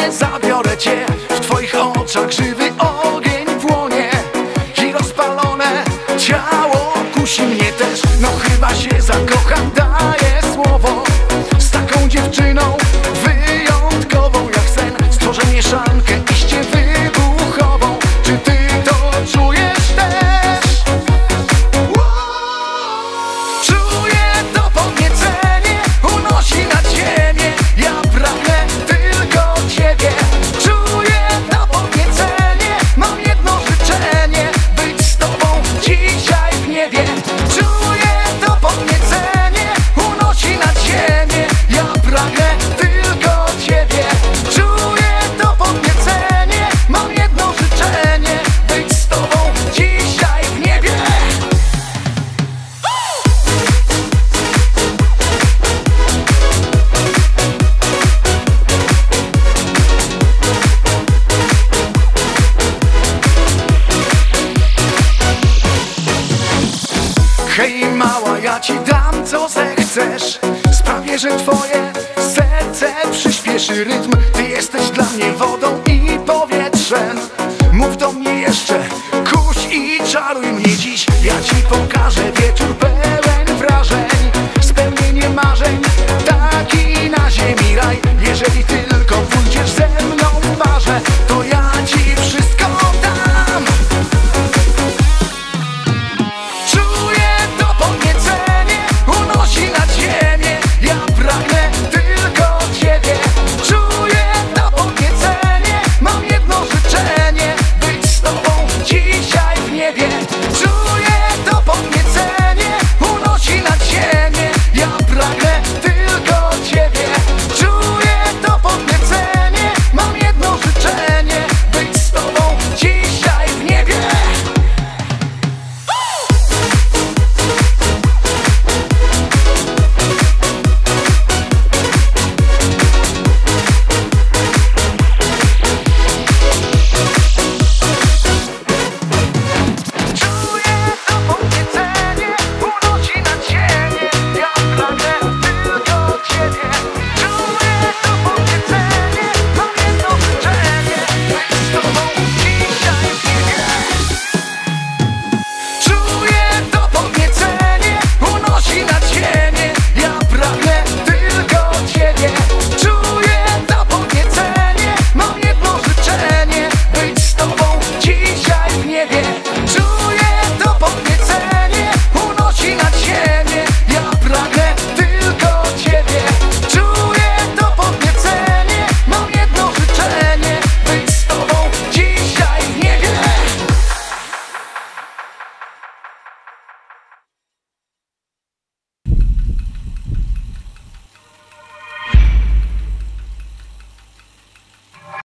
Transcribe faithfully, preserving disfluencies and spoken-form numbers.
zabiorę cię. W twoich oczach żywy ogień płonie i rozpalone ciało kusi mnie też. No chyba się zakocham, daję słowo. Z taką dziewczyną wyjątkową jak sen stworzę mieszankę iście wybuchową. Czy ty to czujesz też? Czuję to podniecenie, unosi nad ziemię. Ja pragnę tylko ciebie. Czuję to podniecenie, mam jedno życzenie: być z tobą dzisiaj w niebie. Czuję to podniecenie, unosi nad ziemię. Ja pragnę tylko ciebie. Czuję to podniecenie, mam jedno życzenie: być z tobą dzisiaj w niebie. Hej mała, ja ci dam co zechcesz. Sprawię, że twoje serce przyspieszy rytm. Ty jesteś dla mnie wodą